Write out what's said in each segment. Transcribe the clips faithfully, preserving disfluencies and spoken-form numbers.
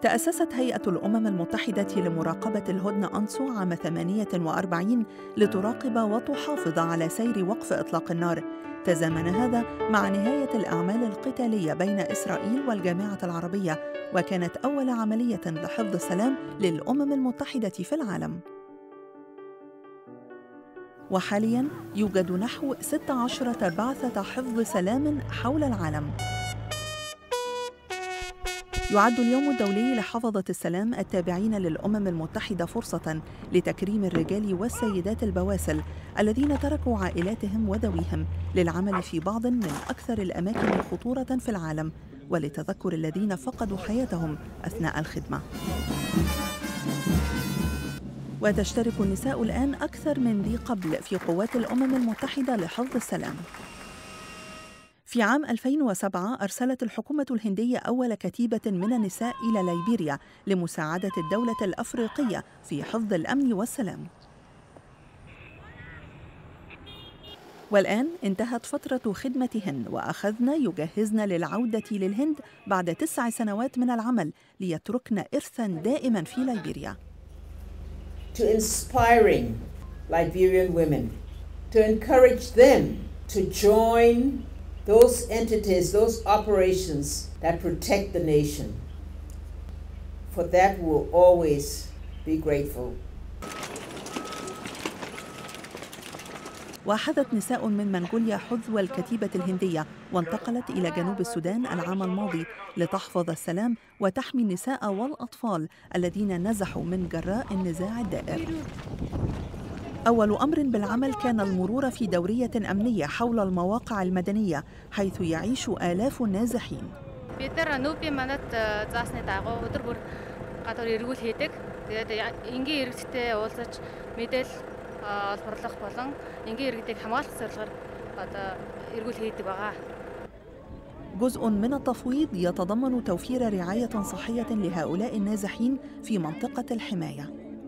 تأسست هيئة الأمم المتحدة لمراقبة الهدنة أنسو عام ثمانية وأربعين لتراقب وتحافظ على سير وقف إطلاق النار. تزامن هذا مع نهاية الأعمال القتالية بين إسرائيل والجامعة العربية، وكانت أول عملية لحفظ السلام للأمم المتحدة في العالم. وحالياً يوجد نحو ست عشرة بعثة حفظ سلام حول العالم. يعد اليوم الدولي لحفظة السلام التابعين للأمم المتحدة فرصة لتكريم الرجال والسيدات البواسل الذين تركوا عائلاتهم وذويهم للعمل في بعض من أكثر الأماكن خطورة في العالم، ولتذكر الذين فقدوا حياتهم أثناء الخدمة. وتشترك النساء الآن أكثر من ذي قبل في قوات الأمم المتحدة لحفظ السلام. في عام ألفين وسبعة أرسلت الحكومة الهندية أول كتيبة من النساء إلى ليبيريا لمساعدة الدولة الأفريقية في حفظ الأمن والسلام. والآن انتهت فترة خدمتهن وأخذن يجهزن للعودة للهند بعد تسع سنوات من العمل ليتركن إرثاً دائماً في ليبيريا. To inspiring Liberian women, to encourage them to join those entities, those operations that protect the nation. For that we'll always be grateful. وأخذت نساء من منغوليا حذو الكتيبة الهندية وانتقلت إلى جنوب السودان العام الماضي لتحفظ السلام وتحمي النساء والأطفال الذين نزحوا من جراء النزاع الدائر. أول أمر بالعمل كان المرور في دورية أمنية حول المواقع المدنية حيث يعيش آلاف النازحين. جزء من التفويض يتضمن توفير رعاية صحية لهؤلاء النازحين في منطقة الحماية.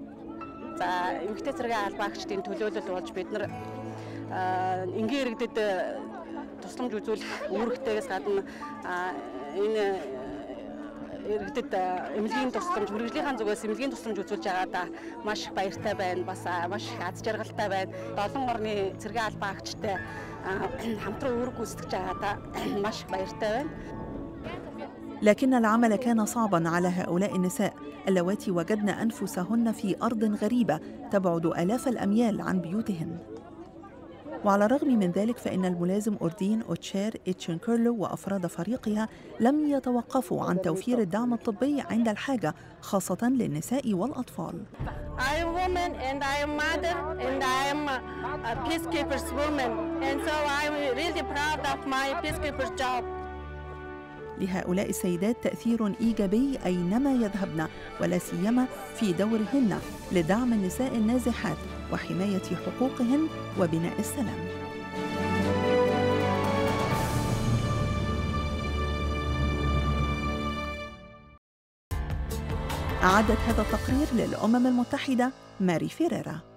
иргэдэд эмнэлгийн тусламж, мэрэгжлийн зүгээс эмнэлгийн тусламж үзүүлж байгаадаа маш их баяртай байна. Бас маш их аз жаргалтай байна. Долон орны цэргийн албан агчтай хамтран үүрэг гүйцэтгэж байгаадаа маш их баяртай байна. لكن العمل كان صعباً على هؤلاء النساء اللواتي وجدن أنفسهن في أرض غريبة تبعد آلاف الأميال عن بيوتهن. وعلى الرغم من ذلك فإن الملازم أوردين أوتشير إتشنكيرلو وأفراد فريقها لم يتوقفوا عن توفير الدعم الطبي عند الحاجة خاصة للنساء والأطفال. I am woman and I am mother and I am a peacekeeper's woman and so I am really proud of my peacekeeper's job. لهؤلاء السيدات تأثير إيجابي أينما يذهبن ولا سيما في دورهن لدعم النساء النازحات وحماية حقوقهن وبناء السلام. أعدت هذا التقرير للأمم المتحدة ماري فيريرا.